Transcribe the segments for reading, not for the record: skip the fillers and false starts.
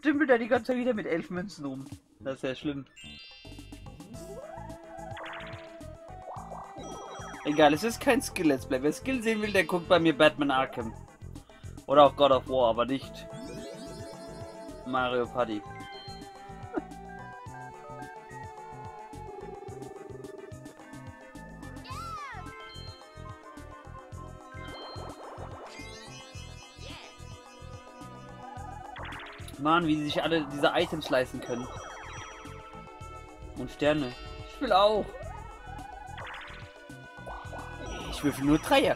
dümpelt er die ganze Zeit wieder mit 11 Münzen rum. Das ist ja schlimm. Egal, es ist kein Skill-Let's Play. Wer Skill sehen will, der guckt bei mir Batman Arkham. Oder auch God of War, aber nicht Mario Party. Mann, wie sie sich alle diese Items leisten können. Und Sterne. Ich will auch. Ich würfel nur Dreier.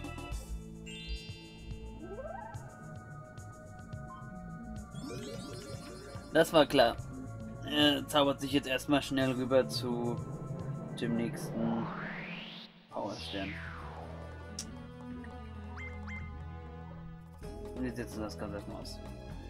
Das war klar. Er zaubert sich jetzt erstmal schnell rüber zu dem nächsten Powerstern. Und jetzt setzen wir das Ganze erstmal aus.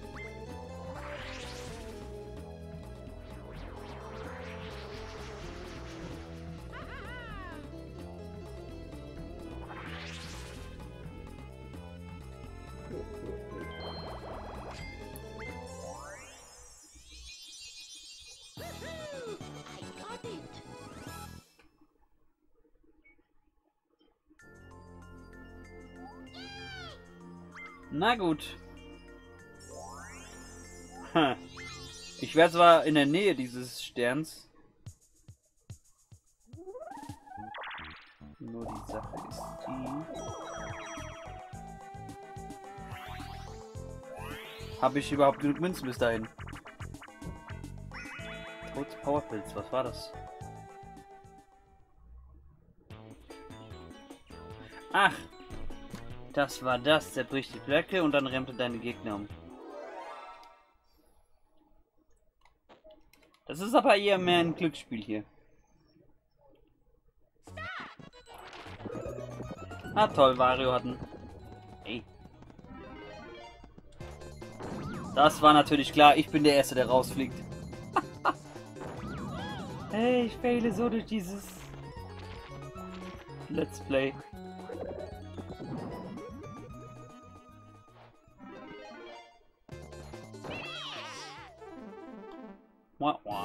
Na gut. Ha. Ich wäre zwar in der Nähe dieses Sterns. Nur die Sache ist die. Habe ich überhaupt genug Münzen bis dahin? Totes Powerpilz, was war das? Ach! Das war das, zerbricht die Blöcke und dann rempelt deine Gegner um. Das ist aber eher mehr ein Glücksspiel hier. Ah toll, Wario hat einen... Ey. Das war natürlich klar, ich bin der Erste, der rausfliegt. Hey, ich faile so durch dieses Let's Play. Wah, wah.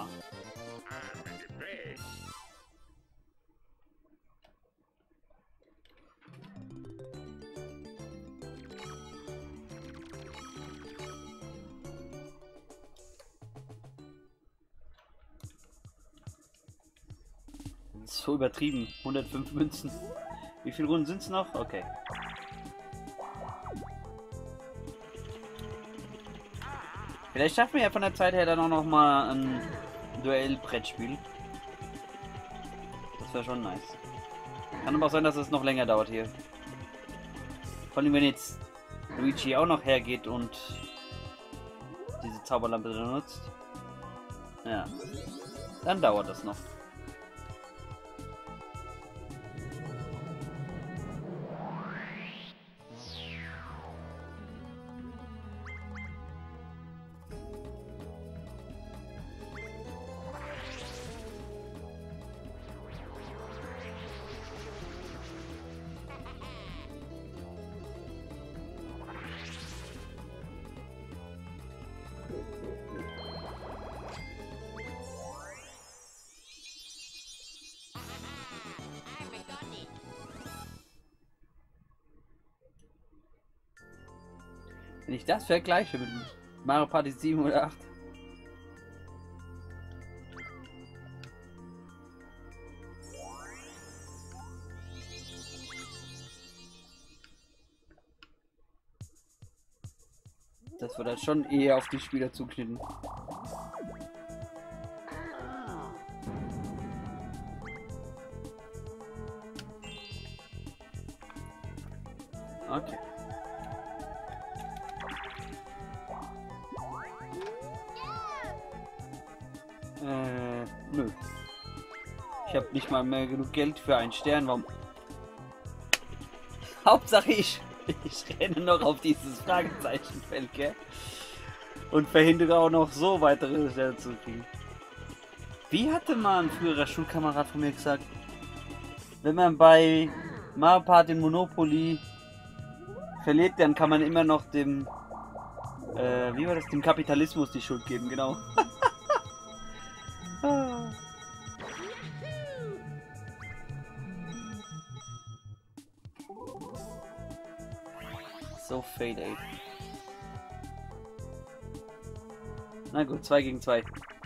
So übertrieben. 105 Münzen. Wie viele Runden sind es noch? Okay. Vielleicht schaffen wir ja von der Zeit her dann auch noch mal ein Duell-Brettspiel. Das wäre schon nice. Kann aber auch sein, dass es noch länger dauert hier. Vor allem, wenn jetzt Luigi auch noch hergeht und diese Zauberlampe benutzt. Ja. Dann dauert das noch. Wenn ich das vergleiche mit Mario Party 7 oder 8. Das wird halt schon eher auf die Spieler zugeschnitten. Okay. Nö. Ich habe nicht mal mehr genug Geld für einen Stern. Warum? Hauptsache ich renne noch auf dieses Fragezeichenfeld, gell? Und verhindere auch noch so weitere Sterne zu kriegen. Wie hatte mal ein früherer Schulkamerad von mir gesagt, wenn man bei Mario Party Monopoly verliert, dann kann man immer noch dem Wie war das? Dem Kapitalismus die Schuld geben, genau. So Fade 8. Na gut, 2 gegen 2.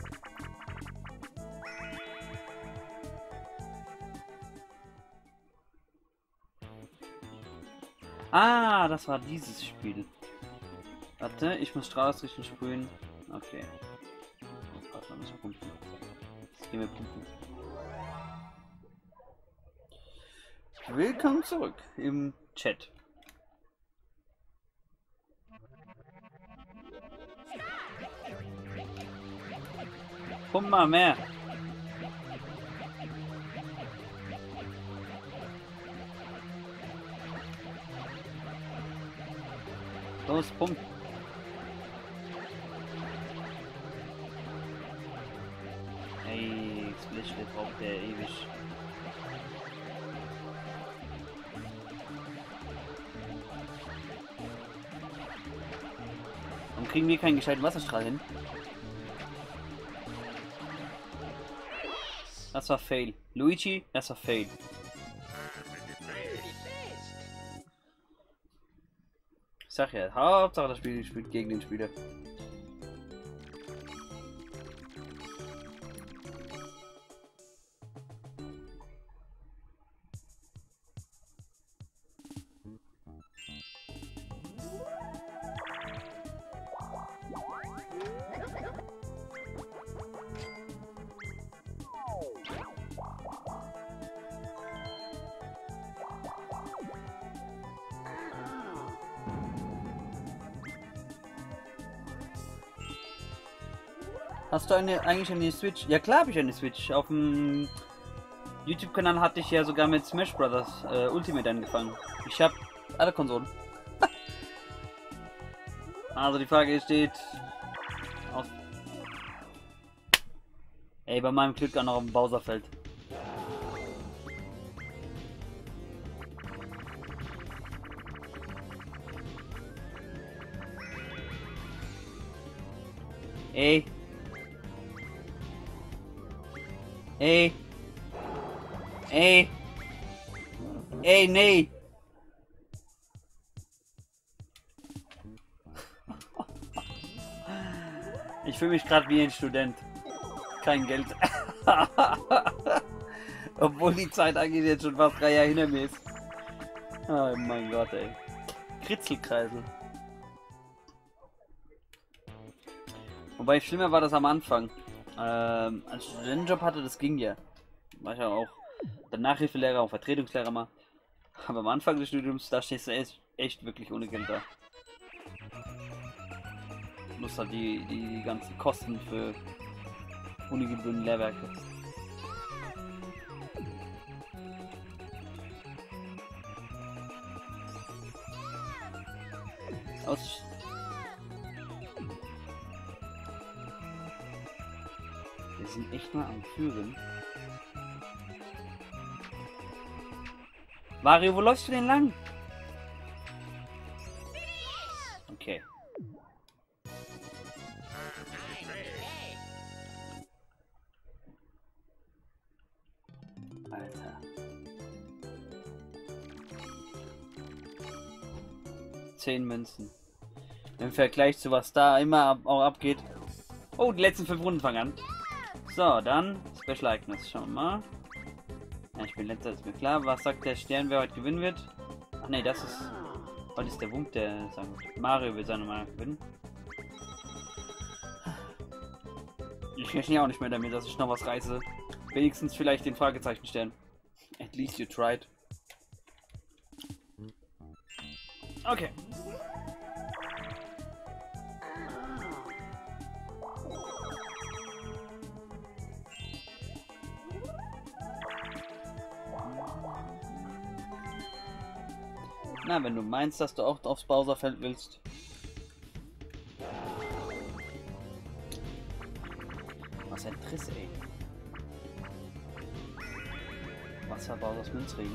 Ah, das war dieses Spiel. Warte, ich muss Strahlausrichtung sprühen. Okay. Warte, muss ich pumpen. Jetzt gehen wir pumpen. Willkommen zurück im Chat. Pump mal mehr. Los, pump. Ey, Splitschle braucht der ewig. Warum kriegen wir keinen gescheiten Wasserstrahl hin? Das war Fail. Luigi, das war Fail. Ich sag ja, Hauptsache das Spiel spielt gegen den Spieler. Hast du eigentlich eine Switch? Ja klar habe ich eine Switch. Auf dem YouTube-Kanal hatte ich ja sogar mit Smash Bros. Ultimate angefangen. Ich habe alle Konsolen. Also die Frage steht... Auf Ey, bei meinem Glück auch noch auf dem Bowserfeld. Ey. Ey. Ey. Ey, nee. Ich fühle mich gerade wie ein Student. Kein Geld. Obwohl die Zeit eigentlich jetzt schon fast 3 Jahre hinter mir ist. Oh mein Gott, ey. Kritzelkreisel. Wobei schlimmer war das am Anfang. Als ich einen Job hatte, das ging ja. War ich ja auch der Nachhilfelehrer, auch Vertretungslehrer mal. Aber am Anfang des Studiums, da stehst du echt wirklich ohne Geld da. Du musst halt die ganzen Kosten für Unigebühren, Lehrwerke. Wir sind echt mal am Führen. Mario, wo läufst du denn lang? Okay. Alter. 10 Münzen. Im Vergleich zu was da immer auch abgeht. Oh, die letzten 5 Runden fangen an. So, dann Special Ereignis. Schauen wir mal. Ja, ich bin letzter, ist mir klar. Was sagt der Stern, wer heute gewinnen wird? Ach nee, das ist... Heute ist der Wump, der sagen wird. Mario will seine Meinung gewinnen. Ich rechne auch nicht mehr damit, dass ich noch was reiße. Wenigstens vielleicht den Fragezeichenstern. At least you tried. Okay. Na, wenn du meinst, dass du auch aufs Bowserfeld willst. Was ein Triss, ey. Wasser Bowsers Münzregen.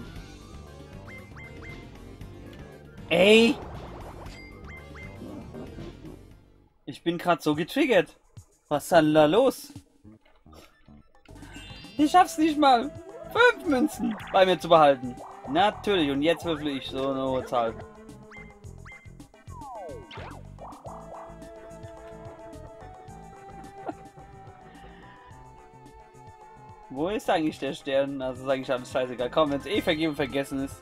Ey! Ich bin gerade so getriggert. Was ist denn da los? Ich schaff's nicht mal, 5 Münzen bei mir zu behalten. Natürlich, und jetzt würfle ich so eine hohe Zahl. Wo ist eigentlich der Stern? Also ist eigentlich alles scheißegal. Komm, wenn es eh vergeben und vergessen ist.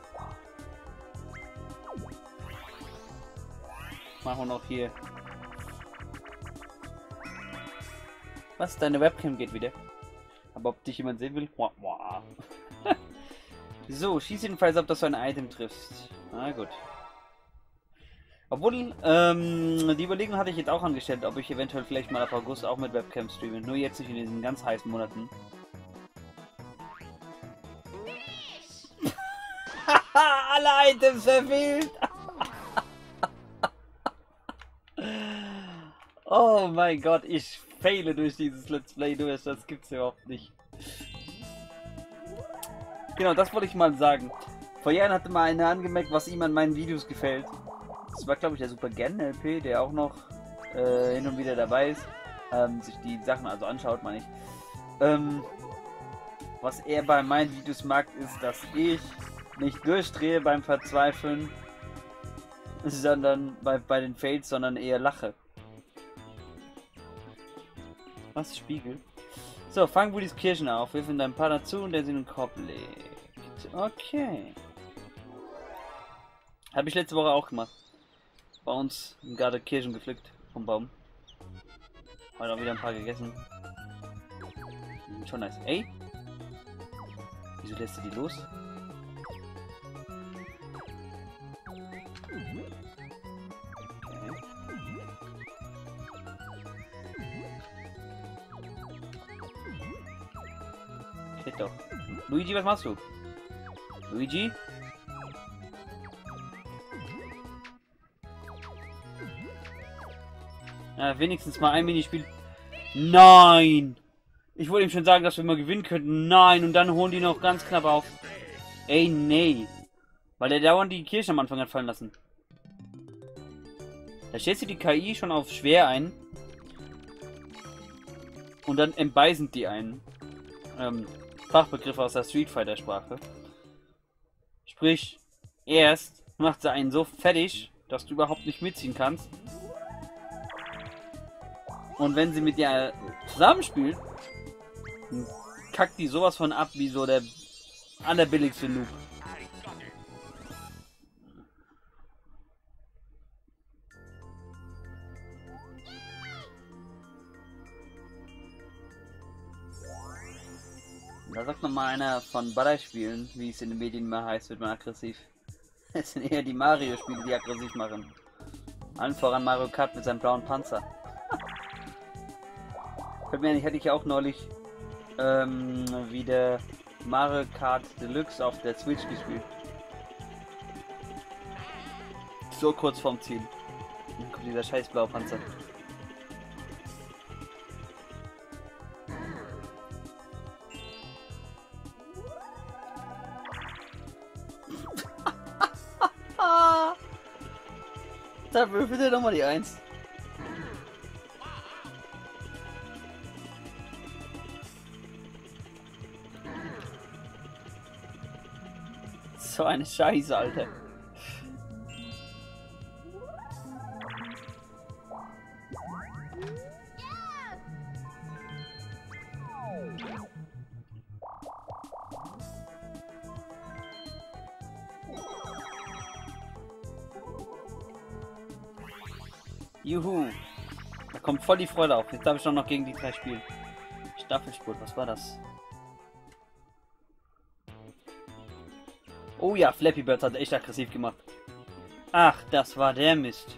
Machen wir noch hier. Was? Deine Webcam geht wieder. Aber ob dich jemand sehen will? So, schieß jedenfalls ab, dass du ein Item triffst. Na gut. Obwohl, die Überlegung hatte ich jetzt auch angestellt, ob ich eventuell vielleicht mal ab August auch mit Webcam streame. Nur jetzt nicht in diesen ganz heißen Monaten. Alle Items verfehlt! Oh mein Gott, ich faile durch dieses Let's Play durch. Das gibt's überhaupt nicht. Genau, das wollte ich mal sagen. Vor Jahren hatte mal einer angemerkt, was ihm an meinen Videos gefällt. Das war, glaube ich, der Super Gen LP, der auch noch hin und wieder dabei ist. Sich die Sachen also anschaut, meine ich. Was er bei meinen Videos mag, ist, dass ich nicht durchdrehe beim Verzweifeln, sondern bei den Fails, sondern eher lache. Was? Spiegel? So, fang Woodys Kirschen auf, wirf in deinem Partner zu und der sie in den Korb legt. Okay. Habe ich letzte Woche auch gemacht. Bei uns gerade Kirschen gepflückt vom Baum. Heute auch wieder ein paar gegessen. Schon nice. Ey! Wieso lässt du die los? Geht doch. Luigi, was machst du? Luigi? Ja, wenigstens mal ein Minispiel. Nein! Ich wollte ihm schon sagen, dass wir mal gewinnen könnten. Nein, und dann holen die noch ganz knapp auf. Ey, nee. Weil der dauernd die Kirche am Anfang hat fallen lassen. Da stellst du die KI schon auf schwer ein. Und dann entbeißen die einen. Fachbegriff aus der Street Fighter Sprache. Sprich, erst macht sie einen so fertig, dass du überhaupt nicht mitziehen kannst. Und wenn sie mit dir zusammenspielt, kackt die sowas von ab wie so der allerbilligste Noob. Da sagt noch mal einer von Ballerspielen, wie es in den Medien immer heißt, wird man aggressiv. Es sind eher die Mario-Spiele, die aggressiv machen. Allen voran Mario Kart mit seinem blauen Panzer. Fällt mir nicht, hätte ich ja auch neulich wieder Mario Kart Deluxe auf der Switch gespielt. So kurz vorm Ziel. Dann kommt dieser scheiß blaue Panzer. Da würfelt er nochmal die 1. So eine Scheiße, Alter. Juhu. Da kommt voll die Freude auf. Jetzt darf ich noch gegen die 3 spielen. Staffelspurt, was war das? Oh ja, Flappy Bird hat echt aggressiv gemacht. Ach, das war der Mist.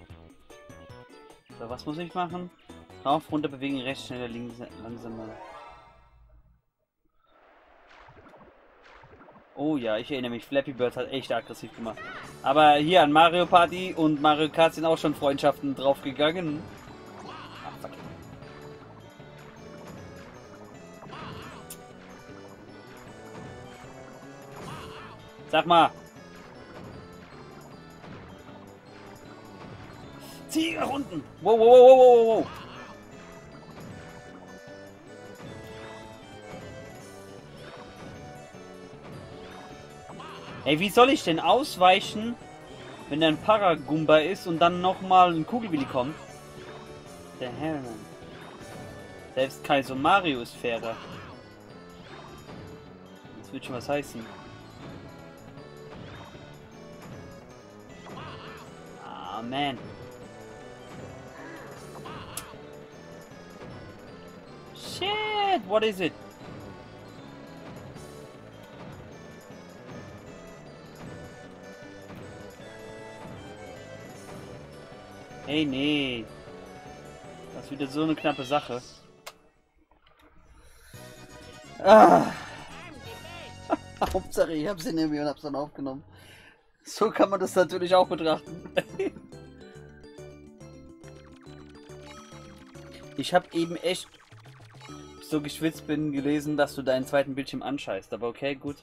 So, was muss ich machen? Rauf, runter, bewegen, rechts, schneller, links, langsamer. Oh ja, ich erinnere mich, Flappy Bird hat echt aggressiv gemacht. Aber hier an Mario Party und Mario Kart sind auch schon Freundschaften draufgegangen. Ach, fuck. Sag mal. Zieh nach unten. Wow, wow, wow, wow, wow. Ey, wie soll ich denn ausweichen, wenn da ein Paragumba ist und dann nochmal ein Kugelwilli kommt? Der Herr, Mann. Selbst Kaiser Mario ist fairer. Das wird schon was heißen. Ah, man. Shit, what is it? Hey, nee. Das ist wieder so eine knappe Sache. Ah. Hauptsache, ich hab's in mir und hab's dann aufgenommen. So kann man das natürlich auch betrachten. Ich habe eben echt so geschwitzt bin gelesen, dass du deinen zweiten Bildschirm anscheißt. Aber okay, gut.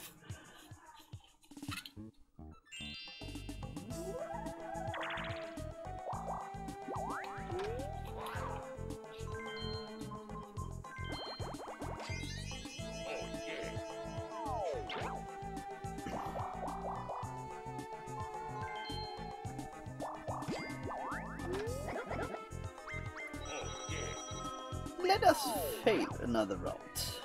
Let us fail another round.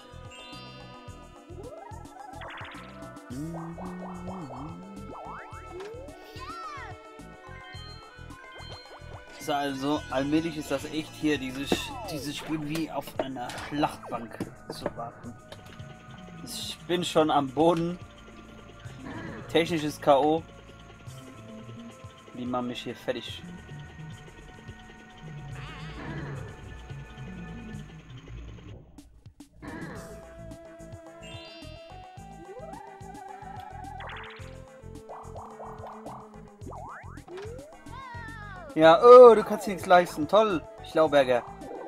So, also allmählich ist das echt hier, dieses Spiel wie auf einer Schlachtbank zu warten. Ich bin schon am Boden. Technisches K.O. Wie man mich hier fertig. Ja, oh, du kannst dir nichts leisten. Toll, Schlauberger.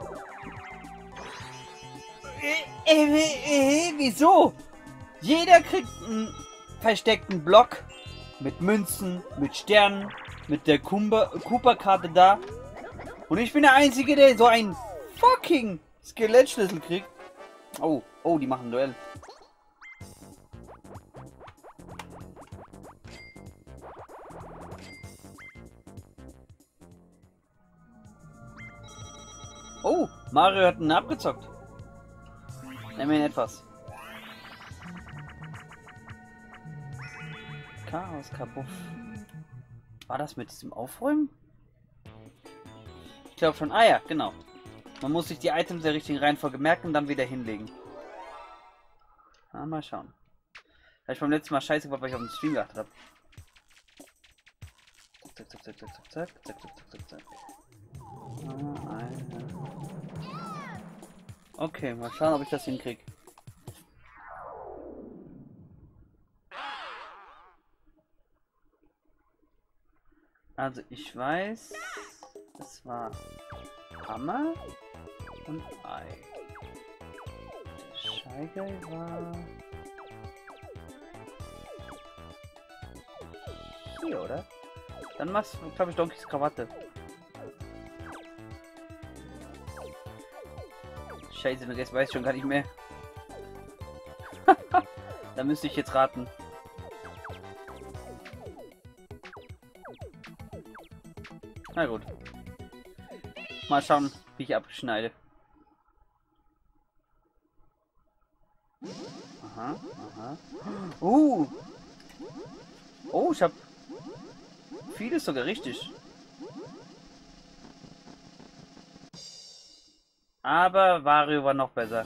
Wieso? Jeder kriegt einen versteckten Block mit Münzen, mit Sternen, mit der Cooper-Karte da. Und ich bin der Einzige, der so einen fucking Skelettschlüssel kriegt. Oh, oh, die machen ein Duell. Oh, Mario hat einen abgezockt. Immerhin etwas. Chaos Kabuff. War das mit diesem Aufräumen? Ich glaube schon. Ah ja, genau. Man muss sich die Items der richtigen Reihenfolge merken und dann wieder hinlegen. Mal schauen. Da ich beim letzten Mal scheiße gemacht, weil ich auf den Stream geachtet habe. Zack, zack, zack, zack, zack, zack, zack, zack, zack, zack. Okay, mal schauen, ob ich das hinkriege. Also ich weiß, es war Hammer und Ei. Der Scheigel war hier, oder? Dann machst du, glaube ich, Donkeys Krawatte. Scheiße, das weiß ich schon gar nicht mehr. Da müsste ich jetzt raten. Na gut. Mal schauen, wie ich abschneide. Aha, aha. Oh, ich habe vieles sogar richtig. Aber Wario war noch besser.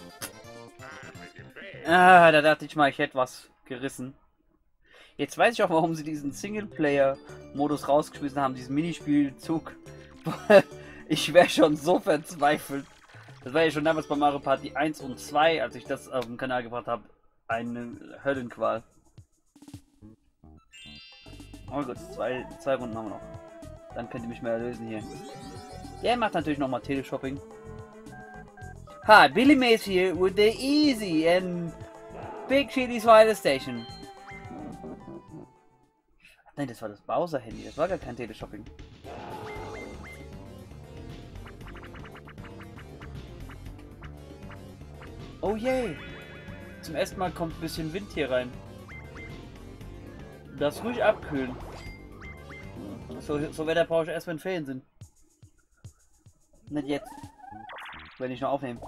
Ah, da dachte ich mal, ich hätte was gerissen. Jetzt weiß ich auch, warum sie diesen Singleplayer-Modus rausgeschmissen haben, diesen Minispielzug. Ich wäre schon so verzweifelt. Das war ja schon damals bei Mario Party 1 und 2, als ich das auf dem Kanal gebracht habe, eine Höllenqual. Aber gut, zwei Runden haben wir noch. Dann könnt ihr mich mal erlösen hier. Der macht natürlich nochmal Teleshopping. Hi, Billy Mays here with the easy and big Chili's Wireless Station. Nein, das war das Bowser-Handy, das war gar kein Teleshopping. Oh yay! Zum ersten Mal kommt ein bisschen Wind hier rein. Das ruhig abkühlen. So Wetter brauche ich erst, wenn Ferien sind. Nicht jetzt. Wenn ich noch aufnehme.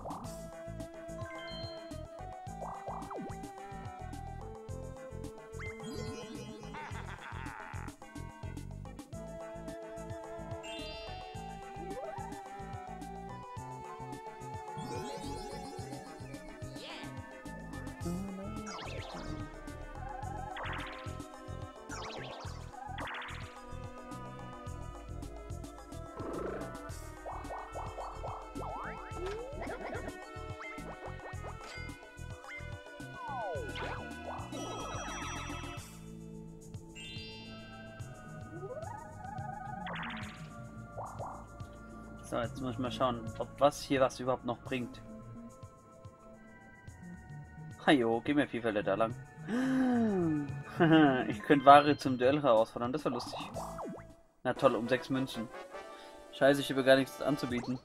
So, jetzt muss ich mal schauen, ob was hier was überhaupt noch bringt. Hajo, geh mir Vielfälter da lang. Ich könnte Ware zum Duell herausfordern, das war lustig. Na toll, um 6 Münzen. Scheiße, ich habe gar nichts anzubieten.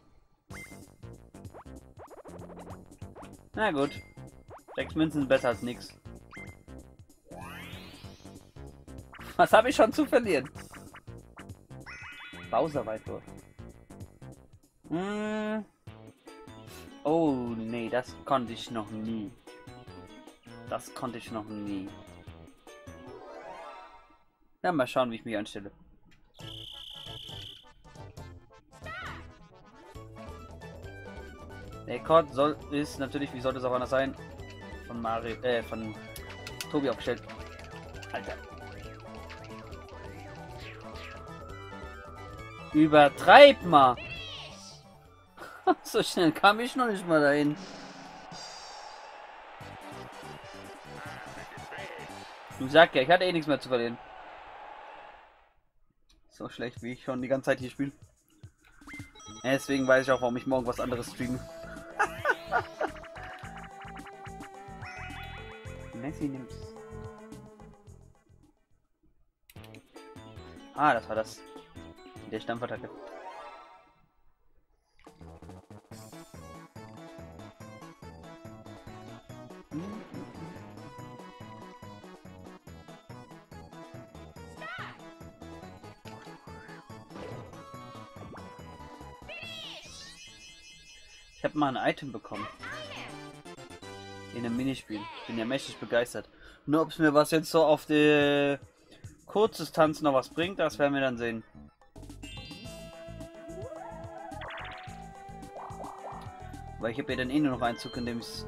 Na gut. 6 Münzen sind besser als nichts. Was habe ich schon zu verlieren? Bowser-Weitwurf. Oh nee, das konnte ich noch nie. Das konnte ich noch nie. Ja, mal schauen, wie ich mich anstelle. Der Rekord ist natürlich, wie sollte es auch anders sein, von von Tobi aufgestellt. Alter. Übertreib mal! So schnell kam ich noch nicht mal dahin. Ich sag ja, ich hatte eh nichts mehr zu verlieren. So schlecht, wie ich schon die ganze Zeit hier spiele. Ja, deswegen weiß ich auch, warum ich morgen was anderes streame. Messi nimmt's. Ah, das war das. Der Stampfattacke. Ich habe mal ein Item bekommen. In einem Minispiel. Bin ja mächtig begeistert. Nur ob es mir was jetzt so auf die Kurzdistanz noch was bringt, das werden wir dann sehen. Weil ich habe ja dann eh nur noch einen Zug, in dem ich...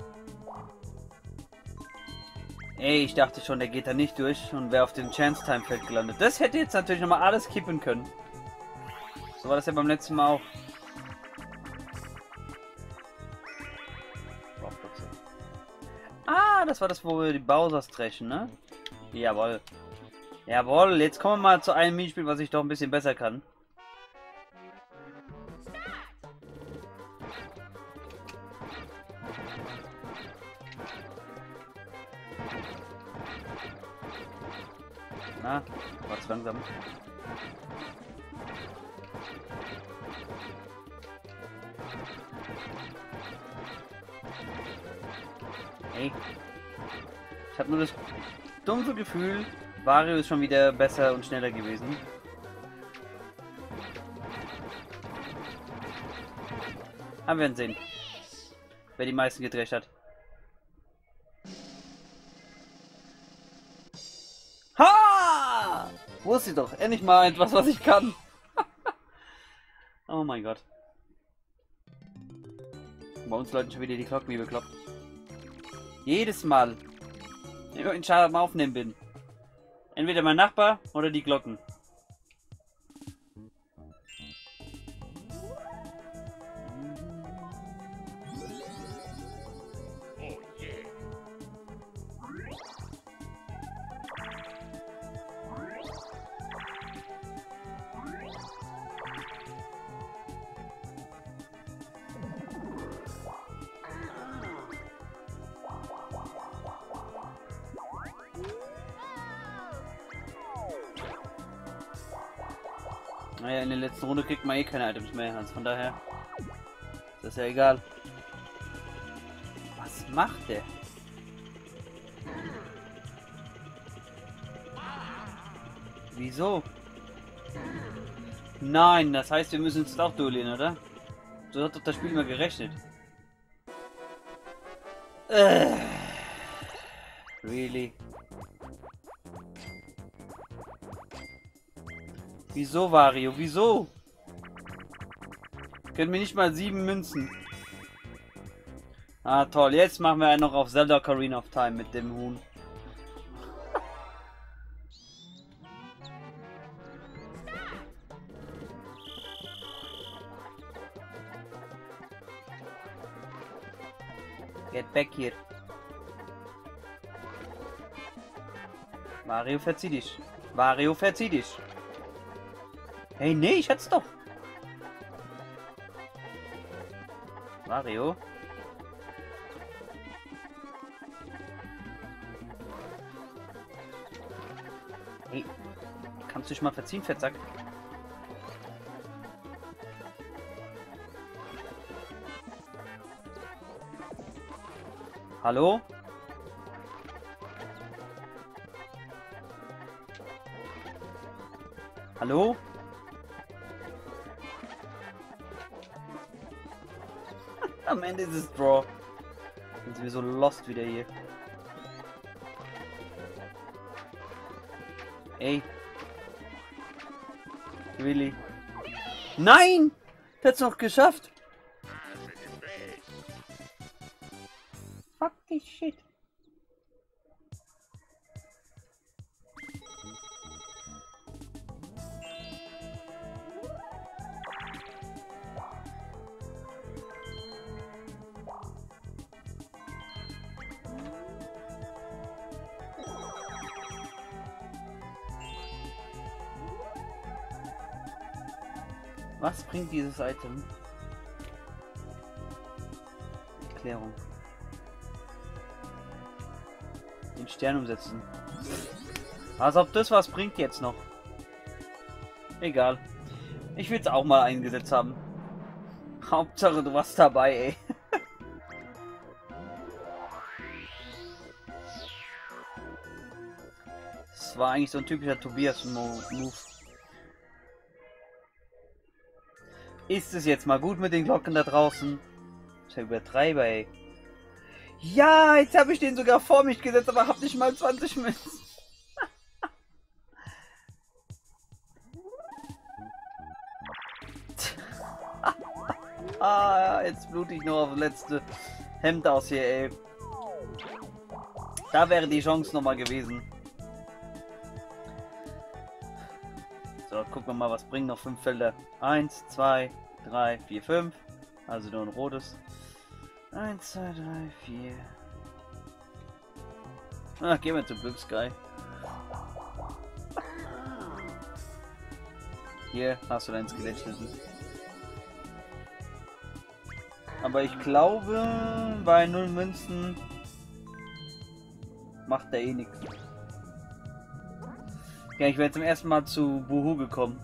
Ey, ich dachte schon, der geht da nicht durch und wäre auf dem Chance-Time-Feld gelandet. Das hätte jetzt natürlich nochmal alles kippen können. So war das ja beim letzten Mal auch. Ah, das war das, wo wir die Bowsers dreschen, ne? Jawohl. Jawohl, jetzt kommen wir mal zu einem Minispiel, was ich doch ein bisschen besser kann. Na, war zu langsam. Hey. Ich habe nur das dumpfe Gefühl, Wario ist schon wieder besser und schneller gewesen. Aber wir werden sehen, wer die meisten gedrescht hat. Ha! Wusste ich doch, endlich mal etwas, was ich kann. Oh mein Gott. Bei uns läuten schon wieder die Glocken wie bekloppt. Jedes Mal, wenn ich in Schade am Aufnehmen bin. Entweder mein Nachbar oder die Glocken. Naja, in der letzten Runde kriegt man eh keine Items mehr, Hans. Von daher ist das ja egal. Was macht der? Wieso? Nein, das heißt, wir müssen uns auch duellieren, oder? So hat doch das Spiel mal gerechnet. Really? Wieso, Wario? Wieso? Können wir nicht mal 7 Münzen? Ah, toll. Jetzt machen wir einen noch auf Zelda Ocarina of Time mit dem Huhn. Get back here. Mario, verzieh dich. Mario, verzieh dich. Hey, nee, ich hätt's doch. Mario. Hey, kannst du dich mal verziehen, Fettsack? Hallo? Hallo? Am Ende ist es Draw. Jetzt sind wir so lost wieder hier. Ey. Really? Nein! Der hat's noch geschafft. Fuck this shit. Was bringt dieses Item? Erklärung. Den Stern umsetzen. Als ob das was bringt jetzt noch. Egal. Ich will es auch mal eingesetzt haben. Hauptsache du warst dabei, ey. Das war eigentlich so ein typischer Tobias-Move. Ist es jetzt mal gut mit den Glocken da draußen? Ich übertreibe, ey. Ja, jetzt habe ich den sogar vor mich gesetzt, aber hab nicht mal 20 Münzen. Jetzt blute ich nur auf das letzte Hemd aus hier, ey. Da wäre die Chance nochmal gewesen. So, gucken wir mal, was bringen noch 5 Felder. 1, 2, 3, 4, 5. Also nur ein rotes. 1, 2, 3, 4. Ah, gehen wir zu Blue Sky. Hier hast du deinen Skelettschlüssel. Aber ich glaube, bei 0 Münzen macht der eh nichts. Ja, ich wäre zum ersten Mal zu Buhu gekommen.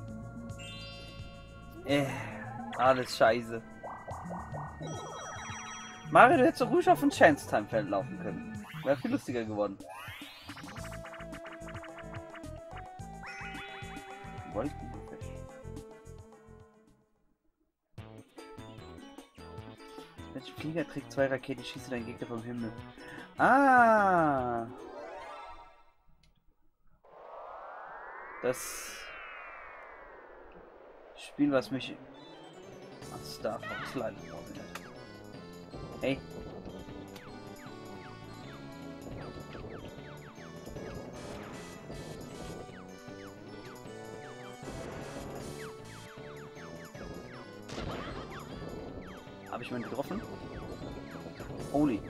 Alles scheiße. Mario, du hättest so ruhig auf ein Chance-Time-Feld laufen können. Wäre viel lustiger geworden. Welcher Flieger trägt 2 Raketen, schießt deinen Gegner vom Himmel? Ah! Das Spiel, was mich... Star Fox leider. Hey. Habe ich mal getroffen? Holy.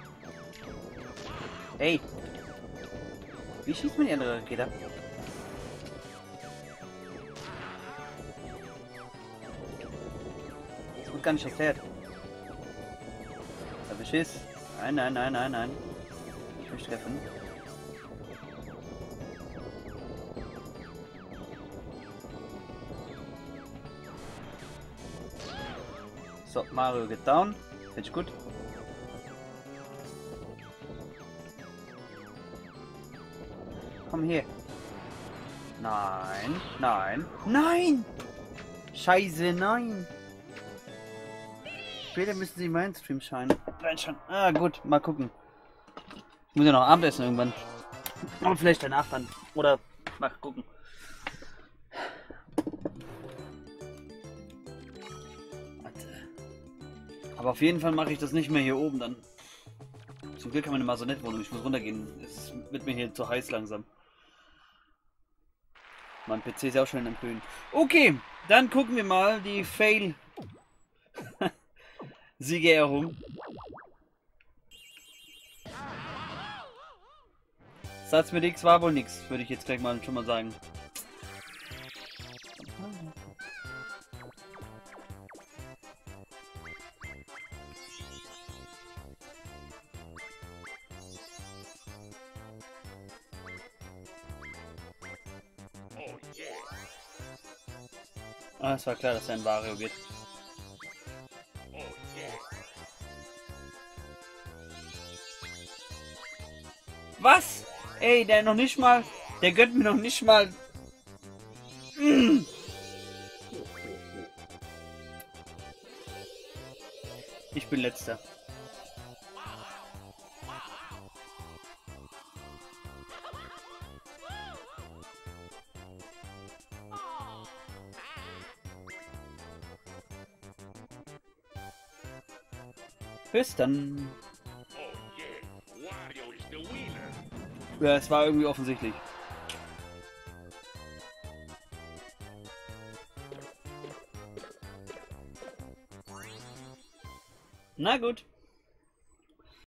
Hey. Wie schießt man die andere Rakete? Das wird gar nicht erklärt. Habe ich Schiss? Nein, nein, nein, nein, nein. Ich möchte treffen. So, Mario geht down. Finde ich gut. komm her. Nein, nein, nein! Scheiße, nein! Später müssen sie Mainstream reinschauen. Ah, gut, mal gucken. Ich muss ja noch Abendessen irgendwann. Aber vielleicht danach dann. Oder mal gucken. Warte. Aber auf jeden Fall mache ich das nicht mehr hier oben dann. Zum Glück haben wir eine Maisonette-Wohnung. Ich muss runtergehen. Es wird mir hier zu heiß langsam. Mein PC ist ja auch schon im Grün. Okay, dann gucken wir mal die Fail Siegerehrung. Satz mit X war wohl nix, würde ich jetzt gleich mal schon mal sagen. Ah, es war klar, dass er ein Wario wird. Was? Ey, der noch nicht mal... Der gönnt mir noch nicht mal... Ich bin letzter. Bis dann. Ja, es war irgendwie offensichtlich. Na gut.